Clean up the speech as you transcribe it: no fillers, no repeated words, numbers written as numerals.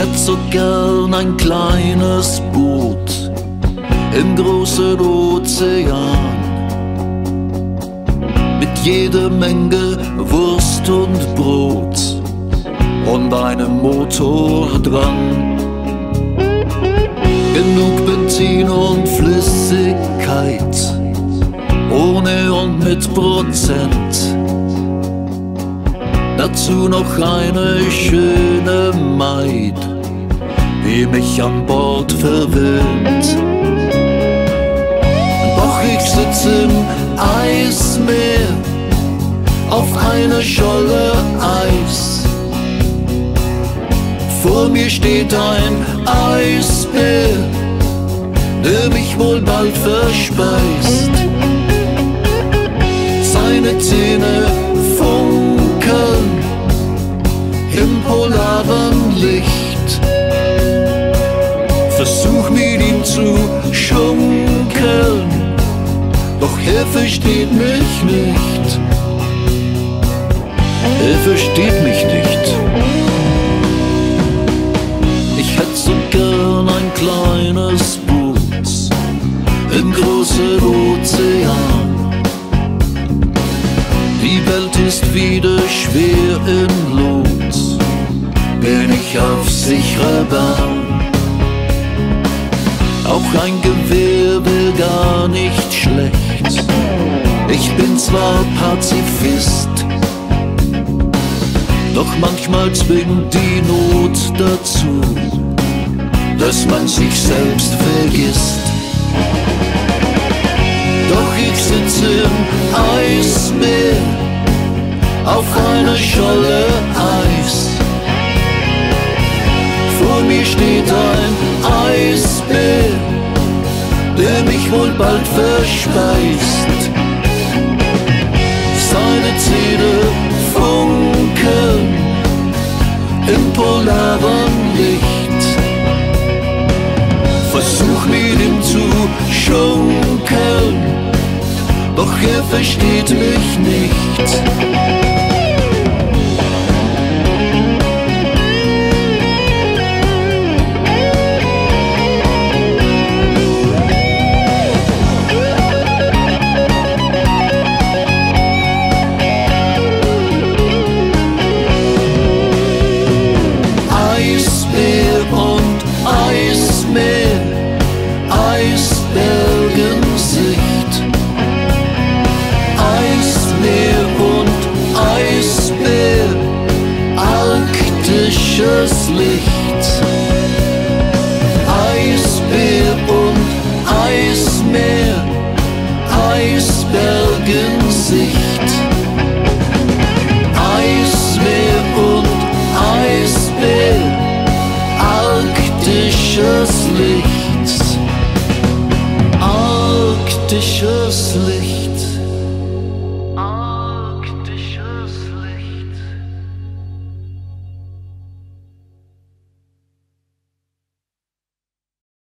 hätt so gern ein kleines Boot im großen Ozean, mit jeder Menge Wurst und Brot und einem Motor dran. Genug Benzin und Flüssigkeit, ohne und mit Prozent. Dazu noch eine schöne Maid, die mich an Bord verwöhnt. Doch ich sitz im Eismeer auf einer Scholle Eis. Vor mir steht ein Eisbär, der mich wohl bald verspeist. Seine Zähne funkeln im polaren Licht. Versuch mit ihm zu schunkeln, doch er versteht mich nicht. Er versteht mich nicht. Ich hätt so gern ein kleines Boot im großen Ozean. Die Welt ist wieder schwer in Lot, bin ich auf sicherer Bahn. Auch ein Gewehr wär gar nicht schlecht, ich bin zwar Pazifist, doch manchmal zwingt die Not dazu, dass man sich selbst vergisst. Doch ich sitz im Eismeer auf einer Scholle Eis. Vor mir steht ein Eisbär, der mich wohl bald verspeist. Seine Zähne funkeln im polaren Licht. Versuch mit ihm zu schunkeln, doch er versteht mich nicht. Licht. Eisbär und Eismeer, Eisbergensicht. Eismeer und Eisbär, arktisches Licht. Arktisches Licht.